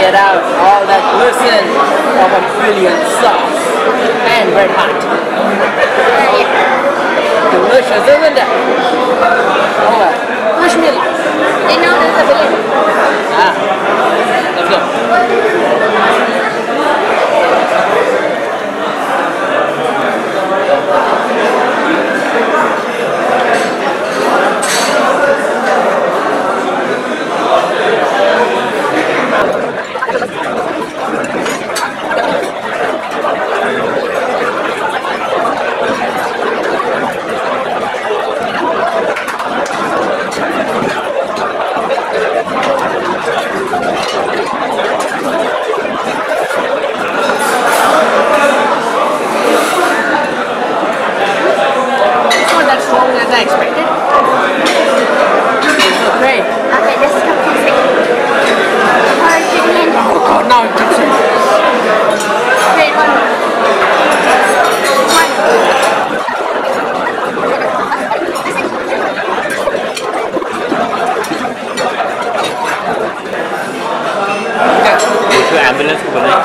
let out all that glisten of a billion sauce and red hot. Delicious, isn't it? Oh well. Push me. They know there's a billion. Ah, let's go. As I expected. So great. Okay, this is confusing. Oh god, now I'm tipsy. Wait, one. Go to ambulance को बोले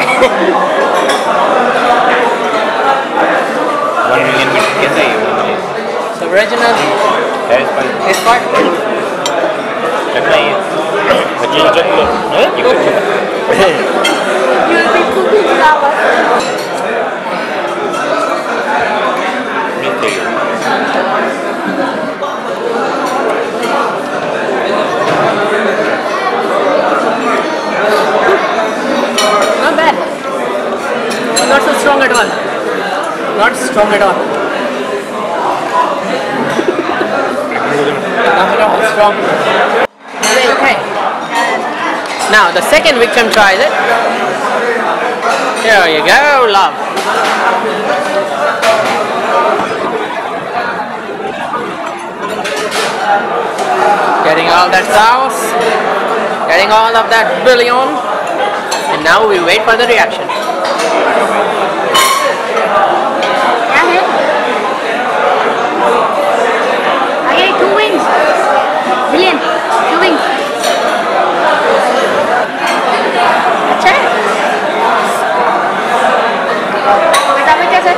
1 million minutes के अंदर 1 million. So original this part. लगता है बच्चे जब लोग You will be cooking flour. Not bad. Not so strong at all. Not strong at all. Not at all strong. Okay. Now the second victim tries it. Here you go, love. Getting all that sauce, getting all of that bouillon, and now we wait for the reaction. I ate 2 wings. Billion. 2 wings. अच्छा है? बता मैं कैसे?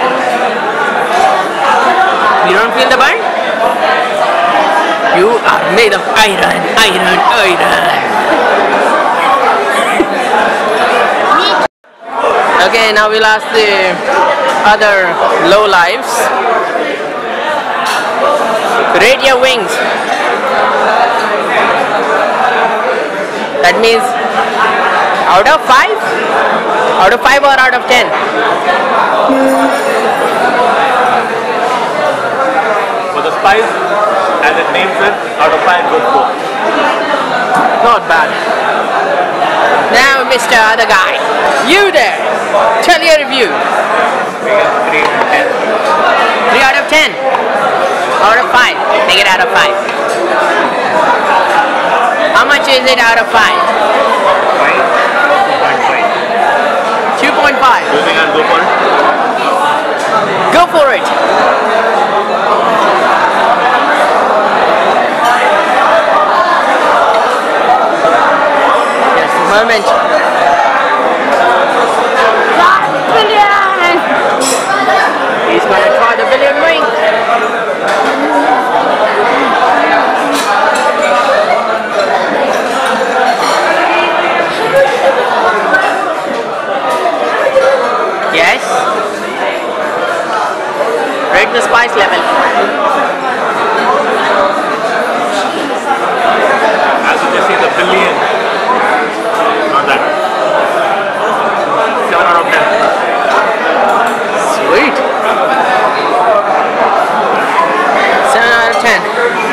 You don't feel the burn? You are made of iron, iron, iron. Okay, now we'll ask the other low lives. Rate your wings. That means out of 5? Out of 5 or out of 10? For the spice, as it names it, out of 5 goes 4. Not bad. Now, Mr. Other Guy, you there, tell your review. 3 and 10. 3 out of 10. Out of 5. Take it out of 5. How much is it out of 5? 2.5. 2.5. Do you think I'll go for it? Go for it. Just a moment. Billion! He's gonna try the billion wing. Yes. Rate the spice level. As you just see the billion. Not that. 7 out of 10. Sweet. 7 out of 10.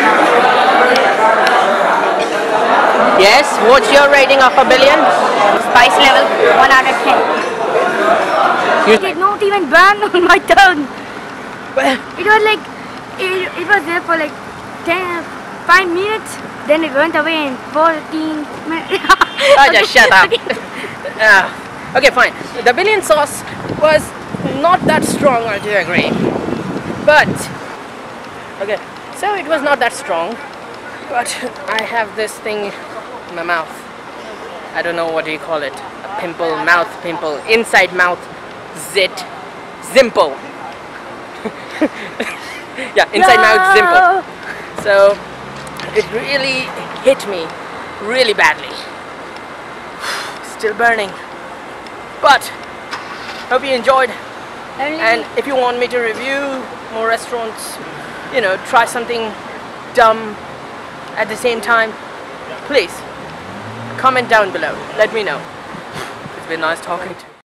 Yes, what's your rating of a billion? Spice level 1 out of 10. You It did not even burn on my tongue. It was like it was there for like 5 minutes. Then it went away in 14 minutes. Oh, just shut up. Okay, fine. The billion sauce was not that strong, I do agree. But, okay, so it was not that strong. But I have this thing in my mouth. I don't know what do you call it, a pimple, mouth pimple, inside mouth zimple. Yeah, inside mouth zimple. So it really hit me really badly. Still burning. But hope you enjoyed. And if you want me to review more restaurants, you know, try something dumb at the same time, please comment down below. Let me know. It's been nice talking to you.